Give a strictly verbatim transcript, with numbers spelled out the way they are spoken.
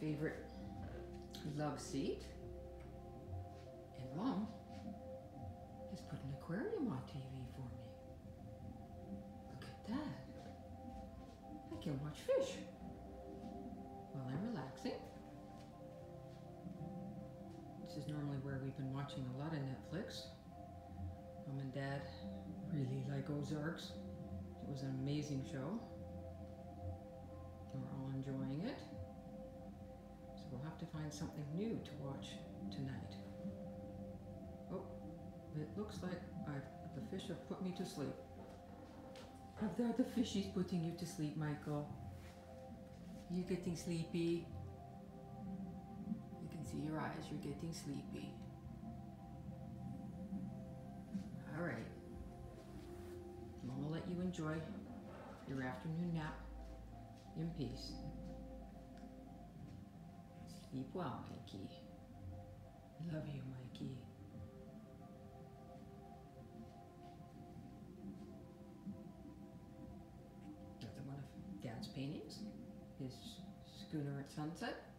favorite love seat. And Mom has put an aquarium on T V for me. Look at that. I can watch fish while I'm relaxing. This is normally where we've been watching a lot of Netflix. Mom and Dad really like Ozarks. It was an amazing show. We're all enjoying it. So we'll have to find something new to watch tonight. Oh, it looks like I've, the fish have put me to sleep. Are there the fishies putting you to sleep, Michael? You getting sleepy? You can see your eyes, you're getting sleepy. All right. Mom will let you enjoy your afternoon nap in peace. Sleep well, Mikey. Love you, Mikey. Another one of Dad's paintings, his schooner at sunset.